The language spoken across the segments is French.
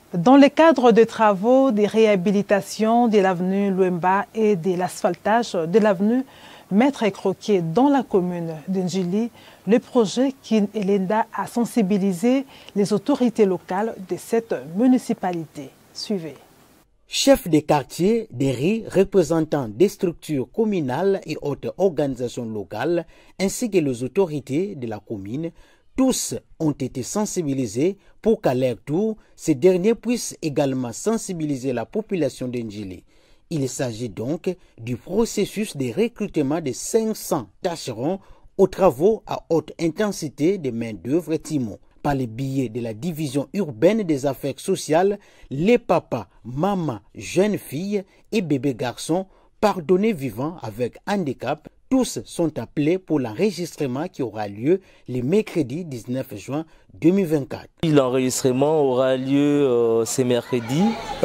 Dans le cadre des travaux de réhabilitation de l'avenue Luemba et de l'asphaltage de l'avenue Maître Croquier dans la commune d'Ndjili, le projet Kin Elenda a sensibilisé les autorités locales de cette municipalité. Suivez. Chefs des quartiers, des RI, représentants des structures communales et autres organisations locales, ainsi que les autorités de la commune, tous ont été sensibilisés pour qu'à leur tour, ces derniers puissent également sensibiliser la population d'Ndjili. Il s'agit donc du processus de recrutement de 500 tâcherons aux travaux à haute intensité de main-d'œuvre Timon. Par le biais de la division urbaine des affaires sociales, les papas, mamans, jeunes filles et bébés garçons, pardonnés vivants avec handicap, tous sont appelés pour l'enregistrement qui aura lieu le mercredi 19 juin 2024. L'enregistrement aura lieu ce mercredi,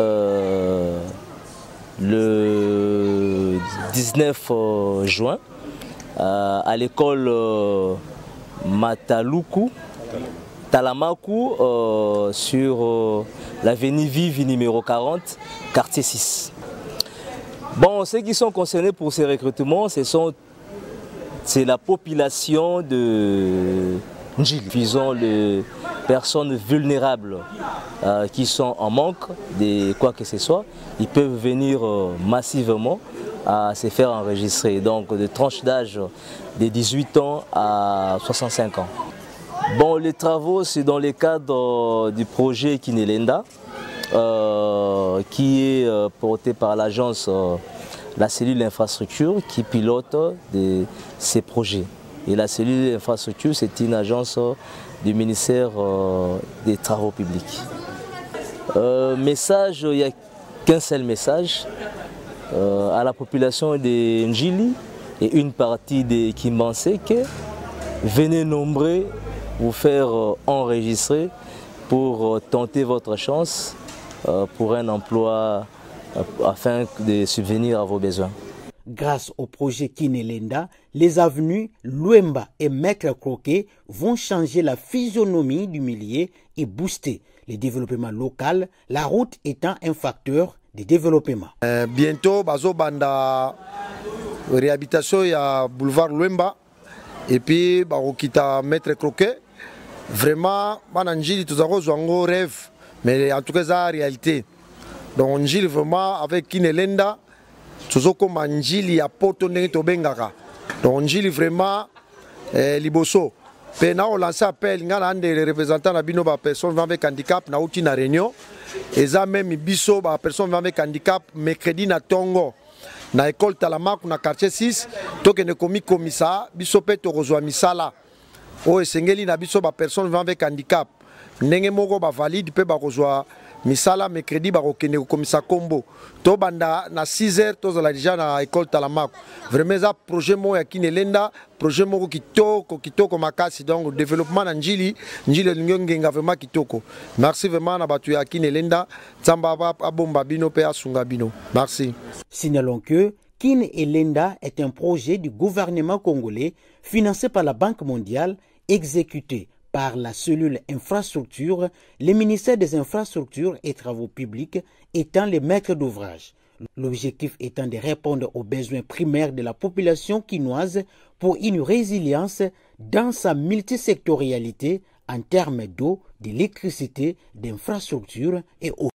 le 19 juin, à l'école Mataluku. Talamaku sur l'avenue Vive numéro 40, quartier 6. Bon, ceux qui sont concernés pour ces recrutements, c'est la population de Ndjili. Disons les personnes vulnérables qui sont en manque de quoi que ce soit, ils peuvent venir massivement à se faire enregistrer. Donc de tranches d'âge de 18 ans à 65 ans. Bon, les travaux, c'est dans le cadre du projet Kin Elenda, qui est porté par l'agence, la cellule infrastructure, qui pilote ces projets. Et la cellule infrastructure, c'est une agence du ministère des Travaux publics. Message, il n'y a qu'un seul message à la population de Ndjili et une partie de Kimbanseke. Venez nombreux vous faire enregistrer pour tenter votre chance pour un emploi afin de subvenir à vos besoins. Grâce au projet Kin Elenda, les avenues Luemba et Maître Croquier vont changer la physionomie du milieu et booster le développement local, la route étant un facteur de développement. Bientôt, bazo banda réhabilitation ya boulevard Luemba et puis bakokita Maître Croquier. Vraiment, en Ndjili, tout ça, un rêve, mais en tout cas, c'est la réalité. Donc, Ndjili, vraiment, avec Kin Elenda, tout ça, comme Ndjili, a porté de Bengaka. Donc, Ndjili, vraiment, liboso. Puis, on lance appel, il y a des représentants de personnes avec handicap, na outil na réunion. Et ça, même, biso, personnes avec handicap, mercredi, na Tongo. Na école Talamaku, na quartier 6, donc, on a commis commissar, biso, peut-être, rejoint Misala. Oh, esengeli na biso ba personne vivant avec handicap. Ndenge moko ba valide pe ba kozwa misala mercredi ba kokende ko komisa kombo. To banda na 6h to za déjà na école Talamaku. Vraiment ça projet mo ya Kin Elenda, projet moko kitoko makasi donc développement na Ndjili ngenga vraiment kitoko. Merci vraiment na batu ya Kin Elenda, tsamba ba abomba bino pe asunga bino. Merci. Signalons que Kin Elenda est un projet du gouvernement congolais financé par la Banque mondiale, exécuté par la cellule infrastructure, le ministère des infrastructures et travaux publics étant les maîtres d'ouvrage. L'objectif étant de répondre aux besoins primaires de la population quinoise pour une résilience dans sa multisectorialité en termes d'eau, d'électricité, d'infrastructures et eau.